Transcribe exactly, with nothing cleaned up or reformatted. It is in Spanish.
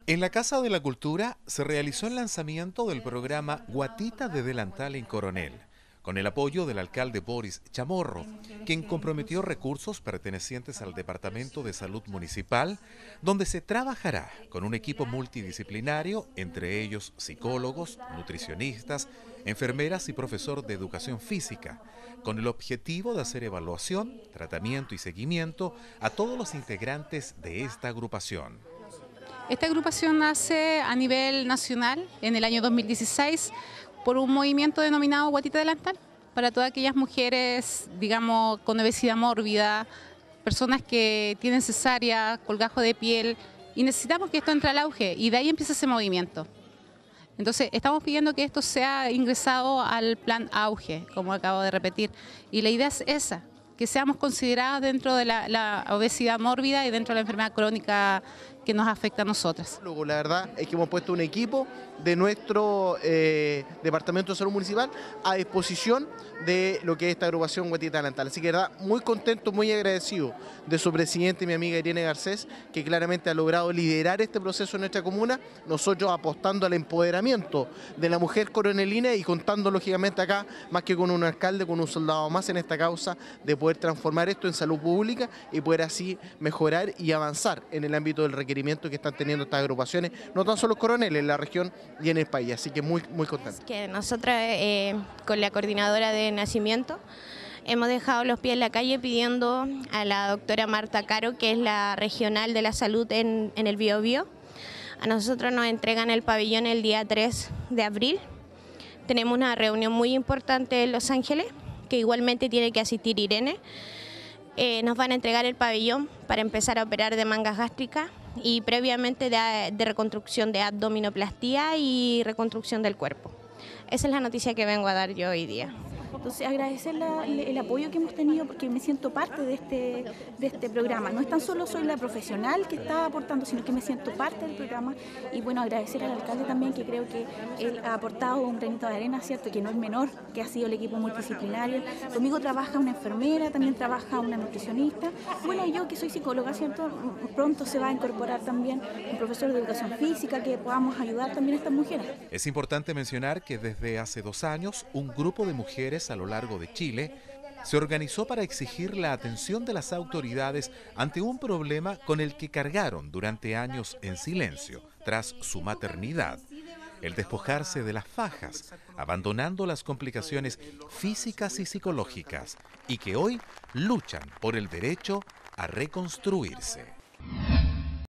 En la Casa de la Cultura se realizó el lanzamiento del programa Guatita de Delantal en Coronel, con el apoyo del alcalde Boris Chamorro, quien comprometió recursos pertenecientes al Departamento de Salud Municipal, donde se trabajará con un equipo multidisciplinario, entre ellos psicólogos, nutricionistas, enfermeras y profesor de educación física, con el objetivo de hacer evaluación, tratamiento y seguimiento a todos los integrantes de esta agrupación. Esta agrupación nace a nivel nacional en el año dos mil dieciséis por un movimiento denominado Guatita Delantal, para todas aquellas mujeres, digamos, con obesidad mórbida, personas que tienen cesárea, colgajo de piel, y necesitamos que esto entre al auge, y de ahí empieza ese movimiento. Entonces, estamos pidiendo que esto sea ingresado al plan auge, como acabo de repetir, y la idea es esa, que seamos consideradas dentro de la, la obesidad mórbida y dentro de la enfermedad crónica que nos afecta a nosotras. Luego, la verdad es que hemos puesto un equipo de nuestro eh, Departamento de Salud Municipal a disposición de lo que es esta agrupación Guatita Delantal. Así que, verdad, muy contento, muy agradecido de su presidente, mi amiga Irene Garcés, que claramente ha logrado liderar este proceso en nuestra comuna, nosotros apostando al empoderamiento de la mujer coronelina y contando lógicamente acá, más que con un alcalde, con un soldado más en esta causa, de poder transformar esto en salud pública y poder así mejorar y avanzar en el ámbito del requerimiento que están teniendo estas agrupaciones, no tan solo coroneles, en la región y en el país, así que muy, muy contento. Que nosotros eh, con la coordinadora de nacimiento hemos dejado los pies en la calle pidiendo a la doctora Marta Caro, que es la regional de la salud en, en el Biobío. A nosotros nos entregan el pabellón el día tres de abril. Tenemos una reunión muy importante en Los Ángeles, que igualmente tiene que asistir Irene. Eh, nos van a entregar el pabellón para empezar a operar de mangas gástricas y previamente de, de reconstrucción de abdominoplastía y reconstrucción del cuerpo. Esa es la noticia que vengo a dar yo hoy día. Entonces, agradecer la, el apoyo que hemos tenido porque me siento parte de este, de este programa. No es tan solo soy la profesional que está aportando, sino que me siento parte del programa. Y bueno, agradecer al alcalde también, que creo que él ha aportado un granito de arena, ¿cierto? Que no es menor, que ha sido el equipo multidisciplinario. Conmigo trabaja una enfermera, también trabaja una nutricionista. Bueno, yo que soy psicóloga, ¿cierto? Pronto se va a incorporar también un profesor de educación física, que podamos ayudar también a estas mujeres. Es importante mencionar que desde hace dos años, un grupo de mujeres a lo largo de Chile se organizó para exigir la atención de las autoridades ante un problema con el que cargaron durante años en silencio tras su maternidad: el despojarse de las fajas, abandonando las complicaciones físicas y psicológicas, y que hoy luchan por el derecho a reconstruirse.